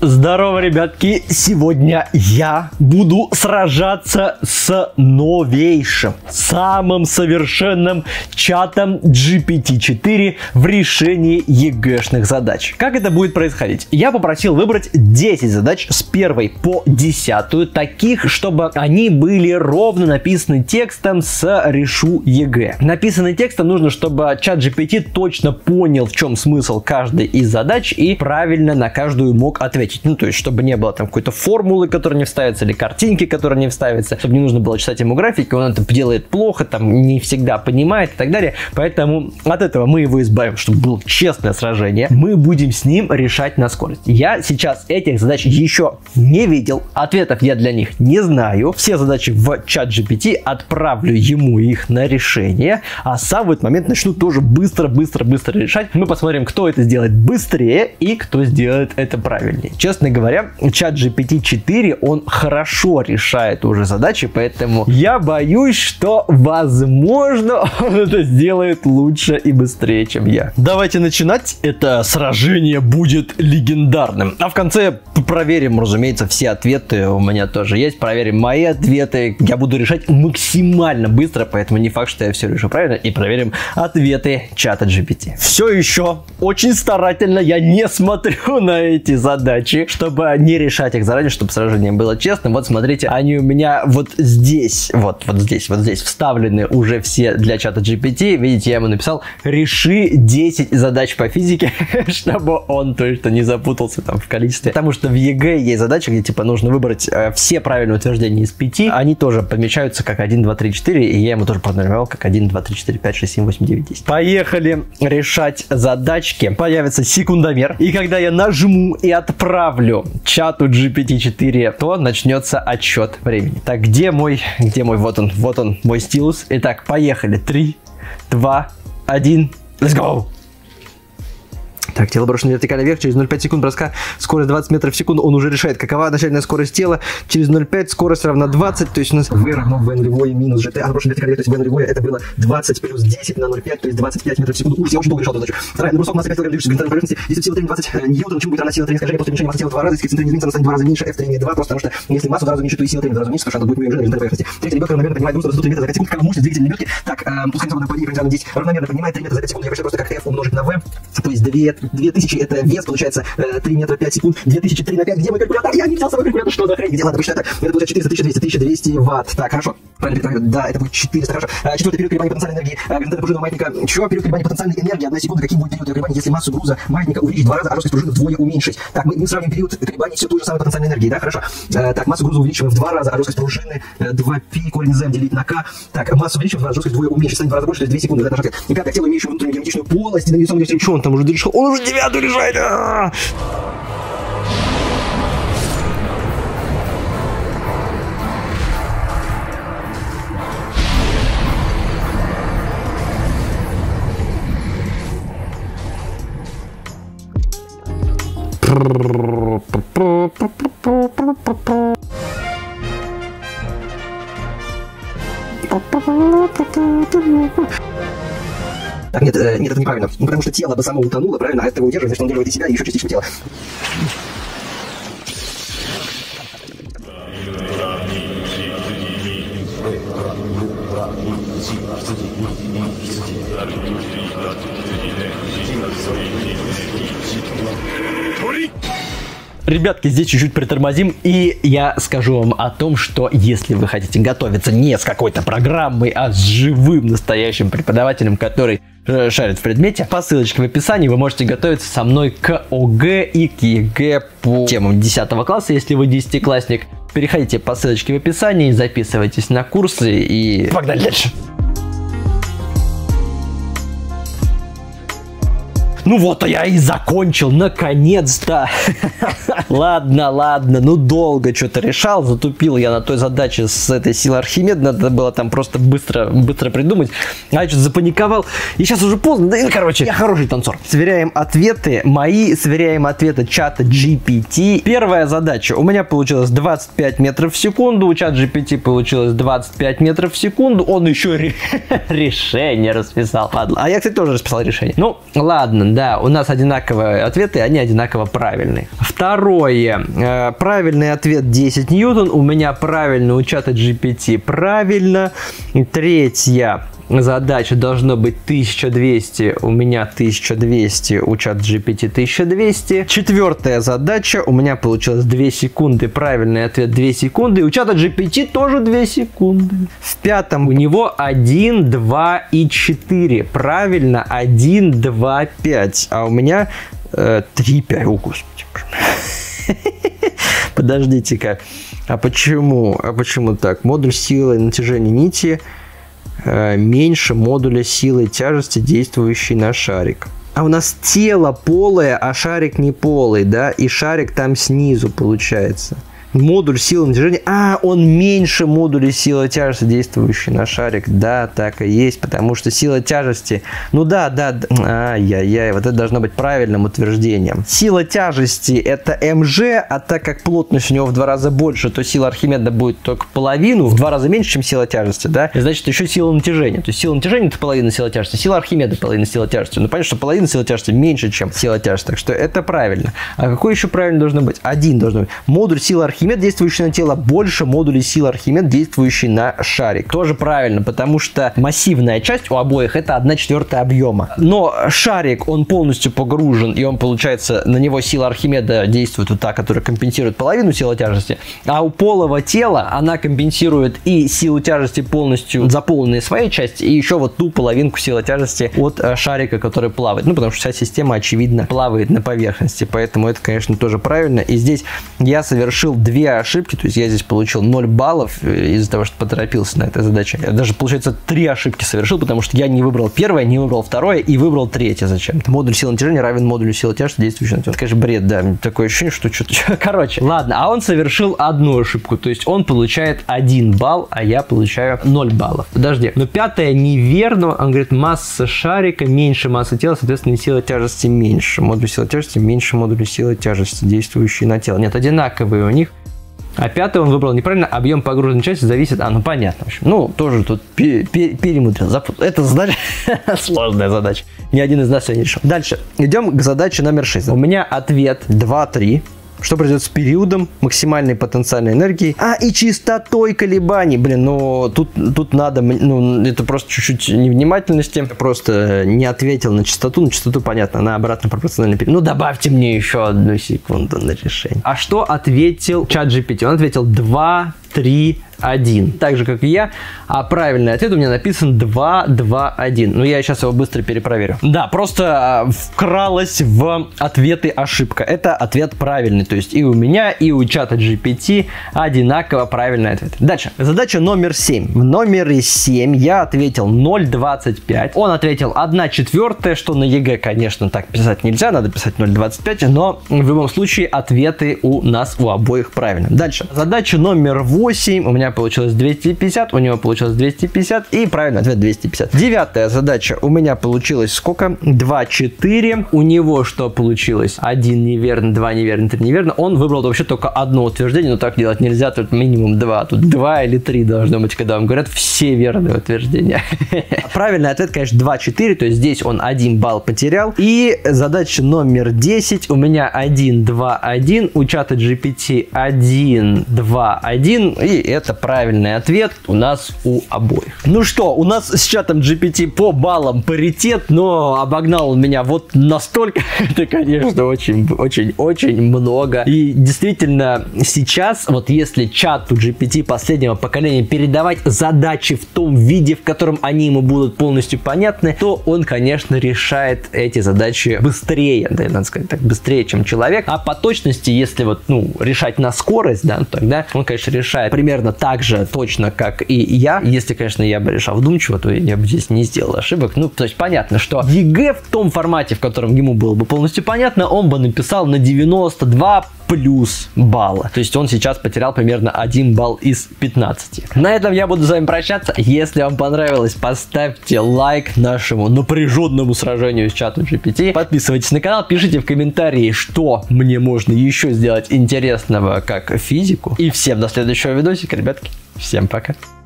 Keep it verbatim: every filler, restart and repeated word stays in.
Здорово, ребятки! Сегодня я буду сражаться с новейшим, самым совершенным чатом джи пи ти четыре в решении ЕГЭшных задач. Как это будет происходить? Я попросил выбрать десять задач с первой по десятую, таких, чтобы они были ровно написаны текстом с «Решу ЕГЭ». Написанный текстом нужно, чтобы чат джи пи ти точно понял, в чем смысл каждой из задач и правильно на каждую мог ответить. Ну, то есть, чтобы не было там какой-то формулы, которая не вставится, или картинки, которая не вставится, чтобы не нужно было читать ему графики, он это делает плохо, там не всегда понимает и так далее. Поэтому от этого мы его избавим, чтобы было честное сражение. Мы будем с ним решать на скорость. Я сейчас этих задач еще не видел, ответов я для них не знаю. Все задачи в чат джи пи ти, отправлю ему их на решение, а сам в этот момент начну тоже быстро-быстро-быстро решать. Мы посмотрим, кто это сделает быстрее и кто сделает это правильнее. Честно говоря, чат джи пи ти четыре, он хорошо решает уже задачи, поэтому я боюсь, что, возможно, он это сделает лучше и быстрее, чем я. Давайте начинать. Это сражение будет легендарным. А в конце проверим, разумеется, все ответы у меня тоже есть. Проверим мои ответы. Я буду решать максимально быстро, поэтому не факт, что я все решу правильно. И проверим ответы чата джи пи ти. Все еще очень старательно я не смотрю на эти задачи, чтобы не решать их заранее, чтобы сражение было честным. Вот смотрите, они у меня вот здесь, вот, вот здесь, вот здесь вставлены уже все для чата джи пи ти. Видите, я ему написал: реши десять задач по физике, чтобы он точно не запутался там в количестве. Потому что в ЕГЭ есть задачи, где типа нужно выбрать э, все правильные утверждения из пяти. Они тоже помечаются как один, два, три, четыре, и я ему тоже пронумеровал как один, два, три, четыре, пять, шесть, семь, восемь, девять, десять. Поехали решать задачки. Появится секундомер, и когда я нажму и отправлю чату джи пи ти четыре, то начнется отсчет времени. Так, где мой, где мой, вот он, вот он, мой стилус. Итак, поехали. три, два, один, let's go! Так, тело брошено вертикально вверх, через ноль целых пять секунд броска, скорость двадцать метров в секунду, он уже решает, какова начальная скорость тела, через ноль целых пять скорость равна двадцать, то есть у нас v равно v нулевое минус жт, а брошено вертикально вверх, то есть v нулевое, это было двадцать плюс десять на ноль целых пять, то есть двадцать пять метров в секунду. Ужас, я очень долго решал эту задачу. Вторая, на бросок масса пять килограмм, движется к поверхности, если сила трения двадцать ньютон, чему будет равна сила трения скольжения, после уменьшения массы тела в два раза, если центр изменится, она станет в два раза меньше, f трения два, просто потому что если масса в два раза меньше, то и сила трения в два раза меньше, потому что она будет меньше на поверхности. Третий, ребенок равномерно поднимает груз до метра за пять секунд, какова мощность двигателя лебедки. Так, пускай на падении параллельно здесь равномерно поднимает три метра за пять секунд, я посчитаю просто как f умножить на v, то есть две тысячи это вес, получается три метра пять секунд, две тысячи три на пять, где мой калькулятор? Я не взял с собой калькулятор, что за хрень? Где? Ладно, посчитай так, это получается четыреста, тысяча двести, тысяча двести ватт. Так, хорошо, правильно, да, это будет четыреста, хорошо. Четвертый период колебания потенциальной энергии горизонтального пружинного маятника. Чего? Период колебания потенциальной энергии, одна секунда, каким будет период колебания, если массу груза маятника увеличить в два раза, а жесткость пружины вдвое уменьшить? Так, мы, мы сравним период колебаний все той же самой потенциальной энергии, да, хорошо. Так, массу груза увеличиваем в два раза, а жесткость пружины два пи корень z делить на k. Так, массу увеличиваем в два раза, жесткость вдвое уменьшить, станет в два раза больше, то есть две секунды, это наш ответ. И пятое, тело, имеющее внутреннюю герметичную полость, и навесом ее что он там уже решил? Он уже девятую решает! Так, нет, э, нет, это неправильно. Ну, потому что тело бы само утонуло, правильно? А это его удерживает, значит, он удерживает и себя, и еще частичку тела. Ребятки, здесь чуть-чуть притормозим, и я скажу вам о том, что если вы хотите готовиться не с какой-то программой, а с живым настоящим преподавателем, который э, шарит в предмете, по ссылочке в описании вы можете готовиться со мной к ОГЭ и к ЕГЭ по темам десятого класса, если вы десятиклассник. Переходите по ссылочке в описании, записывайтесь на курсы и погнали дальше. Ну вот, а я и закончил, наконец-то. Ладно, ладно, ну долго что-то решал, затупил я на той задаче с этой силой Архимеда, надо было там просто быстро, быстро придумать. А я что-то запаниковал, и сейчас уже поздно, да и, короче, я хороший танцор. Сверяем ответы мои, сверяем ответы чата джи пи ти. Первая задача, у меня получилось двадцать пять метров в секунду, у чата джи пи ти получилось двадцать пять метров в секунду, он еще решение расписал. Ладно, а я, кстати, тоже расписал решение. Ну, ладно. да, у нас одинаковые ответы, они одинаково правильные. Второе. Э, правильный ответ десять ньютон, у меня правильно, у чата джи пи ти правильно. Третья задача должно быть тысяча двести, у меня тысяча двести, у чат джи пи ти тысяча двести. Четвертая задача, у меня получилось две секунды, правильный ответ две секунды, у чата джи пи ти тоже две секунды. В пятом у него один, два и четыре, правильно один, два, пять, а у меня э, три, пять, о господи. Подождите-ка, а почему, а почему так? Модуль силы натяжения нити меньше модуля силы тяжести, действующей на шарик. А у нас тело полое, а шарик не полый, да? И шарик там снизу получается. Модуль силы натяжения. А, он меньше модуля силы тяжести, действующей на шарик. Да, так и есть, потому что сила тяжести... Ну да, да, да. Ай-яй-яй, вот это должно быть правильным утверждением. Сила тяжести это эм же, а так как плотность у него в два раза больше, то сила Архимеда будет только половину, в два раза меньше, чем сила тяжести, да? И значит, еще сила натяжения. То есть сила натяжения это половина силы тяжести, сила Архимеда половина силы тяжести. Ну понятно, что половина силы тяжести меньше, чем сила тяжести, так что это правильно. А какой еще правильно должно быть? Один должен быть. Модуль силы Архимеда, действующий на тело, больше модулей силы Архимед, действующий на шарик. Тоже правильно, потому что массивная часть у обоих это одна четвертая объема. Но шарик, он полностью погружен, и он, получается, на него сила Архимеда действует вот та, которая компенсирует половину силы тяжести, а у полого тела она компенсирует и силу тяжести полностью заполненной своей части, и еще вот ту половинку силы тяжести от шарика, который плавает. Ну, потому что вся система, очевидно, плавает на поверхности, поэтому это, конечно, тоже правильно. И здесь я совершил две ошибки, то есть я здесь получил ноль баллов из-за того, что поторопился на этой задаче. Я даже, получается, три ошибки совершил, потому что я не выбрал первое, не выбрал второе и выбрал третье зачем-то. Модуль силы натяжения равен модулю силы тяжести, действующей на тело. Это, конечно, бред, да. Такое ощущение, что что-то... Короче, ладно, а он совершил одну ошибку, то есть он получает один балл, а я получаю ноль баллов. Подожди, но пятое неверно. Он говорит, масса шарика меньше массы тела, соответственно, сила тяжести меньше. Модуль силы тяжести меньше модуля силы тяжести, действующей на тело. Нет, одинаковые у них. А пятый он выбрал неправильно, объем погруженной части зависит, а, ну понятно, в общем, ну, тоже тут пер пер перемудрил, запутал. Это задача, сложная задача, ни один из нас ее не решил. Дальше, идем к задаче номер шесть. У меня ответ два три. Что произойдет с периодом максимальной потенциальной энергии, а и частотой колебаний. Блин, ну тут, тут надо, ну это просто чуть-чуть невнимательности. Просто не ответил на частоту. На частоту, понятно, на обратно пропорциональный период. Ну добавьте мне еще одну секунду на решение. А что ответил чат джи пи ти? Он ответил два три один. Так же, как и я. А правильный ответ у меня написан два два один. Ну, я сейчас его быстро перепроверю. Да, просто вкралась в ответы ошибка. Это ответ правильный. То есть и у меня, и у чата джи пи ти одинаково правильный ответ. Дальше. Задача номер семь. В номере семь я ответил ноль двадцать пять. Он ответил одна четвертая, что на ЕГЭ, конечно, так писать нельзя. Надо писать ноль двадцать пять. Но в любом случае ответы у нас у обоих правильно. Дальше. Задача номер восемь. У меня получилось двести пятьдесят, у него получилось двести пятьдесят, и правильный ответ двести пятьдесят. Девятая задача у меня получилось сколько? два четыре. У него что получилось? один неверно, два неверно, три неверно. Он выбрал вообще только одно утверждение, но так делать нельзя, тут минимум два. Тут два или три должно быть, когда вам говорят все верные утверждения. Правильный ответ, конечно, два четыре, то есть здесь он один балл потерял. И задача номер десять у меня один два один, у чата джи пи ти один два один, и это правильный ответ у нас у обоих. Ну что, у нас с чатом джи пи ти по баллам паритет, но обогнал он меня вот настолько. Это, конечно, очень, очень, очень много. И действительно, сейчас, вот если чату джи пи ти последнего поколения передавать задачи в том виде, в котором они ему будут полностью понятны, то он, конечно, решает эти задачи быстрее, да, надо сказать так, быстрее, чем человек. А по точности, если вот, ну, решать на скорость, да, тогда он, конечно, решает примерно так же точно, как и я. Если, конечно, я бы решал вдумчиво, то я бы здесь не сделал ошибок. Ну, то есть понятно, что ЕГЭ в том формате, в котором ему было бы полностью понятно, он бы написал на девяносто два плюс балла. То есть он сейчас потерял примерно один балл из пятнадцати. На этом я буду с вами прощаться. Если вам понравилось, поставьте лайк нашему напряженному сражению с чатом джи пи ти. Подписывайтесь на канал, пишите в комментарии, что мне можно еще сделать интересного как физику. И всем до следующего видосика, ребятки. Всем пока.